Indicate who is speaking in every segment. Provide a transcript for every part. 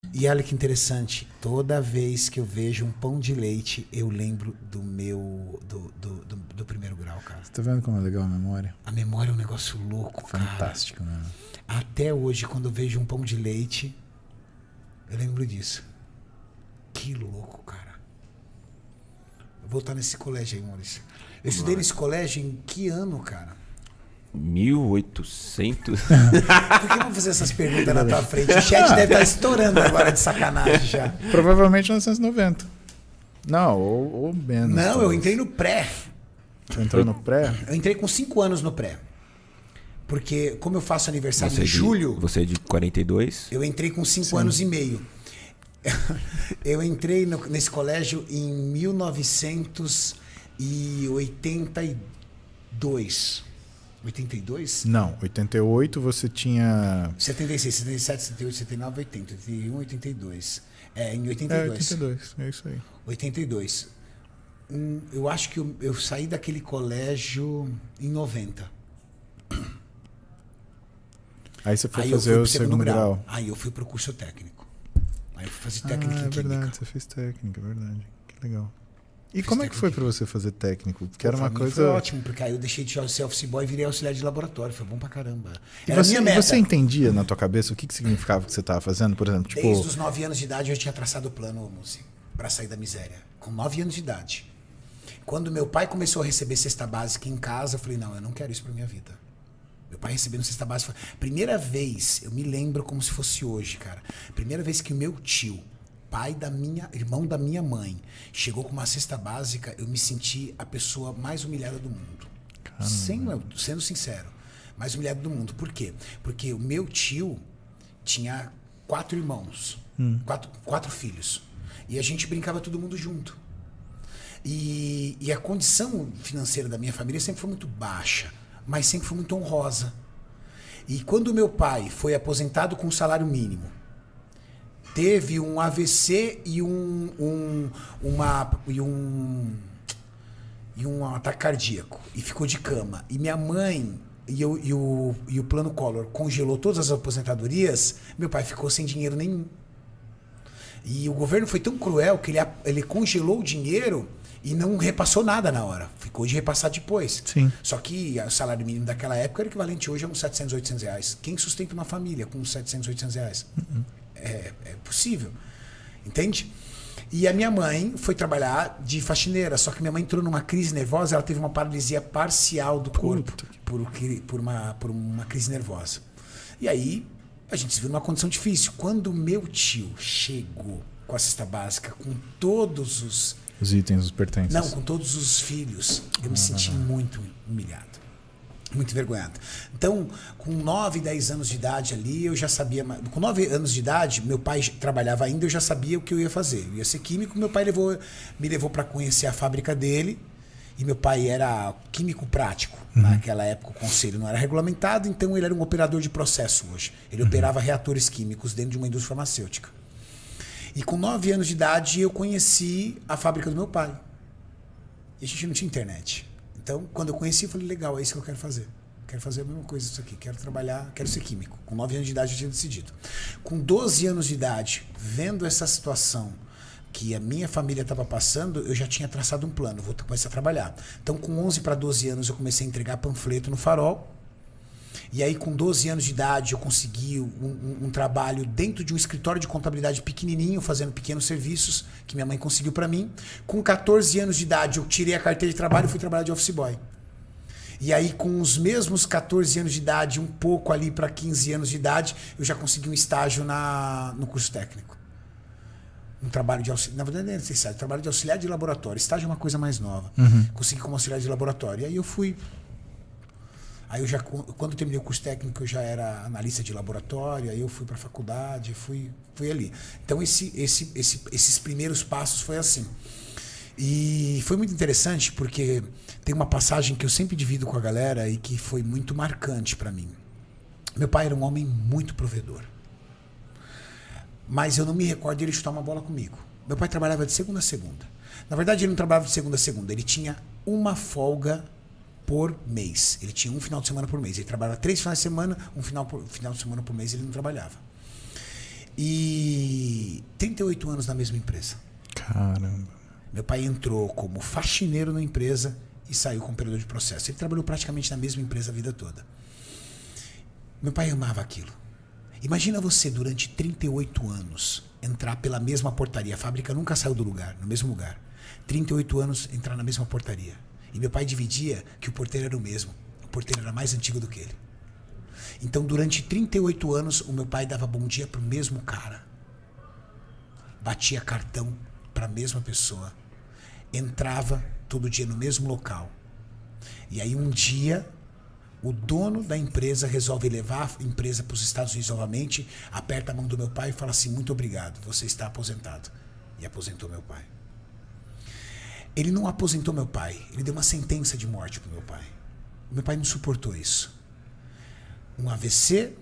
Speaker 1: E olha que interessante, toda vez que eu vejo um pão de leite, eu lembro do meu do primeiro grau, cara.
Speaker 2: Você tá vendo como é legal a memória?
Speaker 1: A memória é um negócio louco,
Speaker 2: Fantástico,
Speaker 1: cara.
Speaker 2: né?
Speaker 1: Até hoje, quando eu vejo um pão de leite, eu lembro disso. Que louco, cara. Eu vou voltar nesse colégio aí, Maurício. Eu estudei nesse colégio em que ano, cara?
Speaker 3: 1800.
Speaker 1: Por que eu vou fazer essas perguntas na tua frente? O chat deve estar estourando agora de sacanagem já.
Speaker 2: Provavelmente 1990. Não, ou menos.
Speaker 1: Não, eu
Speaker 2: talvez.
Speaker 1: entrei no pré.
Speaker 2: Você entrou no pré?
Speaker 1: Eu entrei com 5 anos no pré. Porque, como eu faço aniversário em julho,
Speaker 3: Você é de 42?
Speaker 1: eu entrei com 5 anos e meio. Eu entrei nesse colégio em 1982. 82?
Speaker 2: Não, 88 você tinha...
Speaker 1: 76, 77, 78, 79, 80, 81, 82. Em
Speaker 2: É,
Speaker 1: 82.
Speaker 2: 82, é isso aí.
Speaker 1: 82. Eu acho que eu saí daquele colégio em 90.
Speaker 2: Aí você foi
Speaker 1: Aí eu fui
Speaker 2: fazer
Speaker 1: pro
Speaker 2: o segundo grau.
Speaker 1: Aí eu fui pro curso técnico. Aí eu fui fazer técnica
Speaker 2: Ah,
Speaker 1: em
Speaker 2: é
Speaker 1: química.
Speaker 2: verdade, você fez técnica, é verdade. Que legal. E
Speaker 1: Fiz
Speaker 2: como é que foi
Speaker 1: técnica.
Speaker 2: pra você fazer técnico? Porque
Speaker 1: Pô,
Speaker 2: era
Speaker 1: pra
Speaker 2: uma
Speaker 1: mim
Speaker 2: coisa...
Speaker 1: Foi ótimo, porque aí eu deixei de ser office boy e virei auxiliar de laboratório. Foi bom pra caramba.
Speaker 2: E
Speaker 1: Era a
Speaker 2: você,
Speaker 1: minha meta.
Speaker 2: você entendia na tua cabeça o que significava o que você estava fazendo? Por exemplo, tipo...
Speaker 1: Desde os 9 anos de idade eu já tinha traçado o plano, Muzi, pra sair da miséria. Com 9 anos de idade. Quando meu pai começou a receber cesta básica em casa, eu falei, não, eu não quero isso pra minha vida. Meu pai recebendo cesta básica. Primeira vez, eu me lembro como se fosse hoje, cara. Primeira vez que o meu tio, irmão da minha mãe, chegou com uma cesta básica, eu me senti a pessoa mais humilhada do mundo. Sendo sincero, mais humilhada do mundo. Por quê? Porque o meu tio tinha 4 irmãos, 4 filhos. E a gente brincava todo mundo junto. E a condição financeira da minha família sempre foi muito baixa, mas sempre foi muito honrosa. E quando meu pai foi aposentado com um salário mínimo, teve um AVC e um ataque cardíaco e ficou de cama. E minha mãe e o plano Collor congelou todas as aposentadorias, meu pai ficou sem dinheiro nenhum. E o governo foi tão cruel que ele congelou o dinheiro e não repassou nada na hora. Ficou de repassar depois.
Speaker 2: Sim.
Speaker 1: Só que o salário mínimo daquela época era equivalente hoje a uns 700, 800 reais. Quem sustenta uma família com uns 700, 800 reais? É possível. Entende? E a minha mãe foi trabalhar de faxineira. Só que minha mãe entrou numa crise nervosa. Ela teve uma paralisia parcial do corpo por uma crise nervosa. E aí a gente se viu numa condição difícil. Quando meu tio chegou com a cesta básica, com todos
Speaker 2: Os itens, os pertences.
Speaker 1: Não, com todos os filhos, eu me senti muito humilhado. Muito envergonhado. Então, com 9, 10 anos de idade ali, eu já sabia... Com 9 anos de idade, meu pai trabalhava ainda, eu já sabia o que eu ia fazer. Eu ia ser químico, meu pai me levou para conhecer a fábrica dele. E meu pai era químico prático. Naquela época o conselho não era regulamentado, então ele era um operador de processo hoje. Ele operava reatores químicos dentro de uma indústria farmacêutica. E com 9 anos de idade eu conheci a fábrica do meu pai. E a gente não tinha internet. Então, quando eu conheci, eu falei, legal, é isso que eu quero fazer. Quero fazer a mesma coisa isso aqui. Quero trabalhar, quero ser químico. Com 9 anos de idade eu tinha decidido. Com 12 anos de idade, vendo essa situação que a minha família estava passando, eu já tinha traçado um plano. Vou começar a trabalhar. Então, com 11 para 12 anos, eu comecei a entregar panfleto no Farol. E aí, com 12 anos de idade, eu consegui um trabalho dentro de um escritório de contabilidade pequenininho, fazendo pequenos serviços, que minha mãe conseguiu para mim. Com 14 anos de idade, eu tirei a carteira de trabalho e fui trabalhar de office boy. E aí, com os mesmos 14 anos de idade, um pouco ali para 15 anos de idade, eu já consegui um estágio no curso técnico. Um trabalho de auxiliar, na verdade não é necessário, trabalho de auxiliar de laboratório. Estágio é uma coisa mais nova. Consegui como auxiliar de laboratório. E aí eu fui... Aí quando eu terminei o curso técnico, eu já era analista de laboratório, aí eu fui para a faculdade, fui ali. Então esses primeiros passos foi assim. E foi muito interessante porque tem uma passagem que eu sempre divido com a galera e que foi muito marcante para mim. Meu pai era um homem muito provedor. Mas eu não me recordo de ele chutar uma bola comigo. Meu pai trabalhava de segunda a segunda. Na verdade, ele não trabalhava de segunda a segunda, ele tinha uma folga por mês. Ele tinha um final de semana por mês. Ele trabalhava 3 finais de semana, um final de semana por mês ele não trabalhava. E 38 anos na mesma empresa.
Speaker 2: Caramba.
Speaker 1: Meu pai entrou como faxineiro na empresa e saiu como operador de processo. Ele trabalhou praticamente na mesma empresa a vida toda. Meu pai amava aquilo. Imagina você, durante 38 anos, entrar pela mesma portaria. A fábrica nunca saiu do lugar, no mesmo lugar. 38 anos, entrar na mesma portaria. E meu pai dividia que o porteiro era o mesmo. O porteiro era mais antigo do que ele. Então, durante 38 anos, o meu pai dava bom dia para o mesmo cara. Batia cartão para a mesma pessoa. Entrava todo dia no mesmo local. E aí, um dia, o dono da empresa resolve levar a empresa para os Estados Unidos novamente, aperta a mão do meu pai e fala assim: muito obrigado, você está aposentado. E aposentou meu pai. Ele não aposentou meu pai, ele deu uma sentença de morte para o meu pai. Meu pai não suportou isso. Um AVC,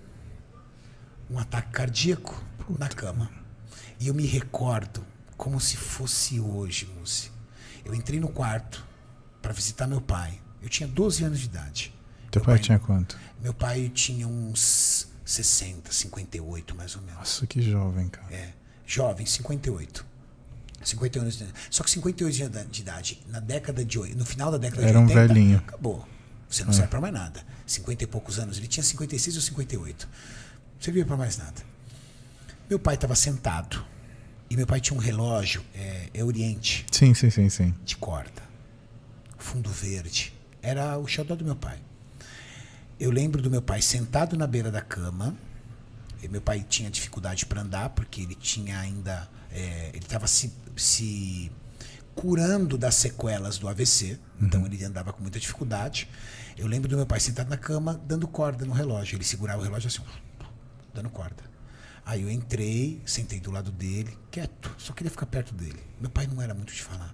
Speaker 1: um ataque cardíaco na cama. E eu me recordo como se fosse hoje, Muzi. Eu entrei no quarto para visitar meu pai. Eu tinha 12 anos de idade.
Speaker 2: Teu pai tinha quanto?
Speaker 1: Meu pai tinha uns 60, 58 mais ou menos.
Speaker 2: Nossa, que jovem, cara.
Speaker 1: É, jovem, 58. 58 anos de idade. Só que 58 anos de idade, no final da década de 80,
Speaker 2: era um velhinho.
Speaker 1: Acabou. Você não serve para mais nada. 50 e poucos anos. Ele tinha 56 ou 58. Não servia para mais nada. Meu pai estava sentado. E meu pai tinha um relógio, Oriente.
Speaker 2: Sim.
Speaker 1: De corda. Fundo verde. Era o xodó do meu pai. Eu lembro do meu pai sentado na beira da cama. E meu pai tinha dificuldade para andar, porque ele tinha ainda... ele estava se curando das sequelas do AVC. Então ele andava com muita dificuldade. Eu lembro do meu pai sentado na cama, dando corda no relógio. Ele segurava o relógio assim, dando corda. Aí eu entrei, sentei do lado dele, quieto, só queria ficar perto dele. Meu pai não era muito de falar.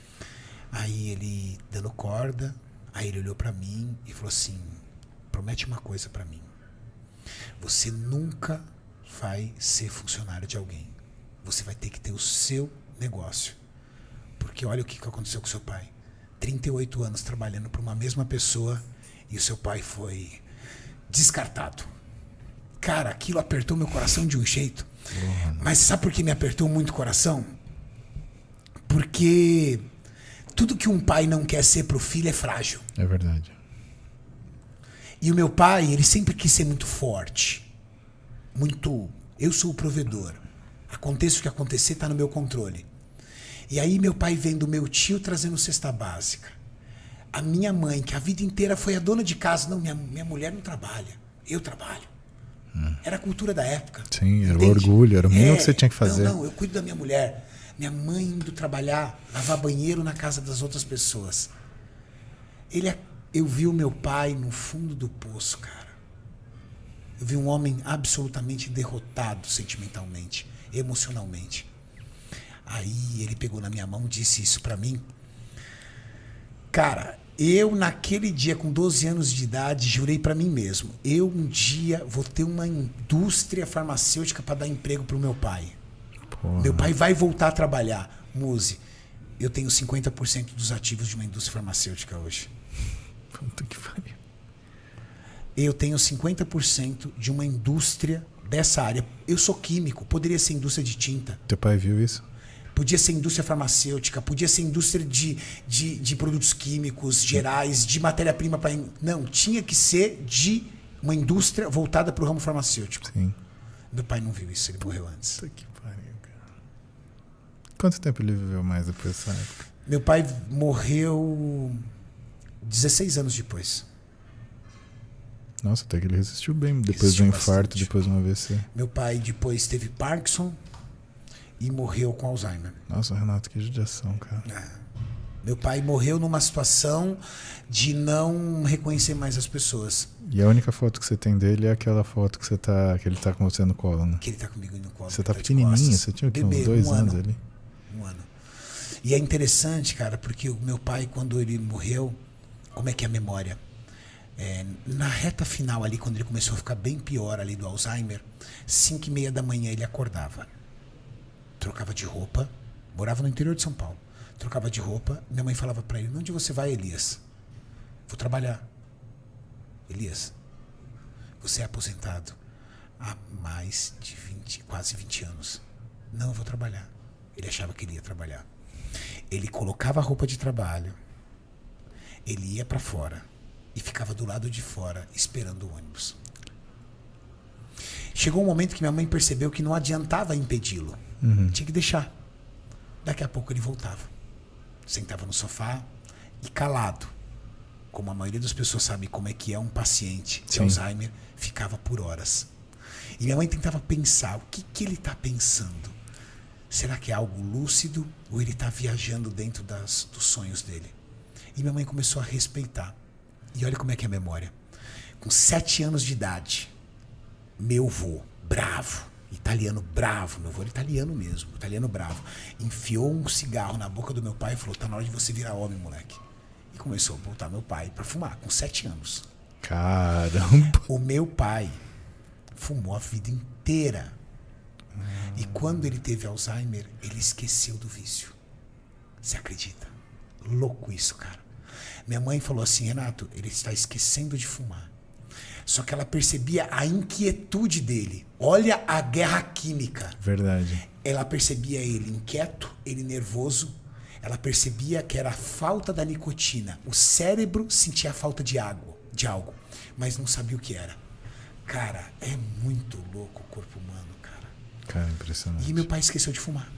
Speaker 1: Aí ele dando corda, aí ele olhou para mim e falou assim: promete uma coisa para mim. Você nunca vai ser funcionário de alguém. Você vai ter que ter o seu negócio. Porque olha o que aconteceu com seu pai. 38 anos trabalhando para uma mesma pessoa e o seu pai foi descartado. Cara, aquilo apertou meu coração de um jeito. Mas sabe por que me apertou muito o coração? Porque tudo que um pai não quer ser pro filho é frágil.
Speaker 2: É verdade.
Speaker 1: E o meu pai, ele sempre quis ser muito forte. Muito... Eu sou o provedor. Aconteça o que acontecer, tá no meu controle. E aí meu pai vendo meu tio trazendo cesta básica. A minha mãe, que a vida inteira foi a dona de casa. Não, minha mulher não trabalha. Eu trabalho. Era a cultura da época.
Speaker 2: Sim, era o orgulho, era o mínimo que você tinha que fazer.
Speaker 1: Não, eu cuido da minha mulher. Minha mãe indo trabalhar, lavar banheiro na casa das outras pessoas. Eu vi o meu pai no fundo do poço, cara. Eu vi um homem absolutamente derrotado sentimentalmente, emocionalmente. Aí ele pegou na minha mão e disse isso pra mim. Cara, eu naquele dia com 12 anos de idade jurei pra mim mesmo: eu um dia vou ter uma indústria farmacêutica pra dar emprego pro meu pai. Porra. Meu pai vai voltar a trabalhar. Muzi, eu tenho 50% dos ativos de uma indústria farmacêutica hoje.
Speaker 2: Puta que pariu.
Speaker 1: Eu tenho 50% de uma indústria dessa área. Eu sou químico, poderia ser indústria de tinta.
Speaker 2: Teu pai viu isso?
Speaker 1: Podia ser indústria farmacêutica, podia ser indústria de produtos químicos gerais, de matéria-prima para... Não, tinha que ser de uma indústria voltada para o ramo farmacêutico.
Speaker 2: Sim.
Speaker 1: Meu pai não viu isso, ele morreu antes.
Speaker 2: Puta que pariu, cara. Quanto tempo ele viveu mais depois dessa época?
Speaker 1: Meu pai morreu 16 anos depois.
Speaker 2: Nossa, até que ele resistiu bem. Depois de um infarto, depois de um AVC.
Speaker 1: Meu pai depois teve Parkinson e morreu com Alzheimer.
Speaker 2: Nossa, Renato, que judiação, cara.
Speaker 1: Meu pai morreu numa situação de não reconhecer mais as pessoas.
Speaker 2: E a única foto que você tem dele é aquela foto que ele tá com você no colo, né?
Speaker 1: Que ele tá comigo no colo.
Speaker 2: Você tá pequenininho, você tinha o quê? Uns 2 anos ali?
Speaker 1: Um ano. E é interessante, cara, porque o meu pai, quando ele morreu, como é que é a memória? Na reta final ali, quando ele começou a ficar bem pior ali do Alzheimer, 5:30 da manhã ele acordava. Trocava de roupa, morava no interior de São Paulo. Trocava de roupa, minha mãe falava pra ele: onde você vai, Elias? Vou trabalhar. Elias, você é aposentado há mais mais de 20, quase 20 anos. Não, eu vou trabalhar. Ele achava que ele ia trabalhar. Ele colocava a roupa de trabalho, ele ia para fora e ficava do lado de fora esperando o ônibus. Chegou um momento que minha mãe percebeu que não adiantava impedi-lo. Tinha que deixar. Daqui a pouco ele voltava. Sentava no sofá e calado, como a maioria das pessoas sabe como é que é um paciente de Alzheimer, ficava por horas. E minha mãe tentava pensar, o que ele está pensando? Será que é algo lúcido ou ele está viajando dentro dos sonhos dele? E minha mãe começou a respeitar. E olha como é que é a memória. Com 7 anos de idade, meu vô, bravo, italiano bravo, meu vô era italiano mesmo, italiano bravo, enfiou um cigarro na boca do meu pai e falou, tá na hora de você virar homem, moleque. E começou a botar meu pai para fumar, com 7 anos.
Speaker 2: Caramba!
Speaker 1: O meu pai fumou a vida inteira. E quando ele teve Alzheimer, ele esqueceu do vício. Você acredita? Louco isso, cara. Minha mãe falou assim, Renato, ele está esquecendo de fumar. Só que ela percebia a inquietude dele. Olha a guerra química.
Speaker 2: Verdade.
Speaker 1: Ela percebia ele inquieto, ele nervoso. Ela percebia que era a falta da nicotina. O cérebro sentia a falta de algo, mas não sabia o que era. Cara, é muito louco o corpo humano, cara.
Speaker 2: Cara, impressionante.
Speaker 1: E meu pai esqueceu de fumar.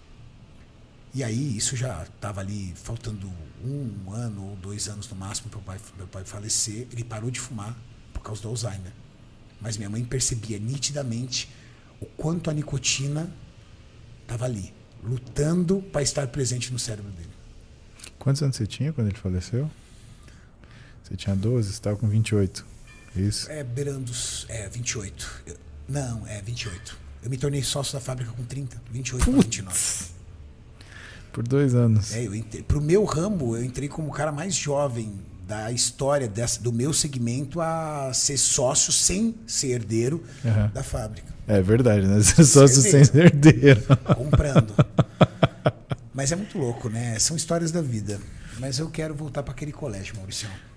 Speaker 1: E aí, isso já estava ali, faltando 1 ano ou 2 anos no máximo para meu pai falecer. Ele parou de fumar por causa do Alzheimer. Mas minha mãe percebia nitidamente o quanto a nicotina estava ali, lutando para estar presente no cérebro dele.
Speaker 2: Quantos anos você tinha quando ele faleceu? Você tinha 12, você estava com 28. Isso?
Speaker 1: Beirando 28. 28. Eu me tornei sócio da fábrica com 30, 28 para 29.
Speaker 2: Por 2 anos.
Speaker 1: Pro meu ramo, eu entrei como o cara mais jovem da história do meu segmento a ser sócio sem ser herdeiro da fábrica.
Speaker 2: É verdade, né? Ser sócio sem ser herdeiro.
Speaker 1: Comprando. Mas é muito louco, né? São histórias da vida. Mas eu quero voltar para aquele colégio, Mauricião.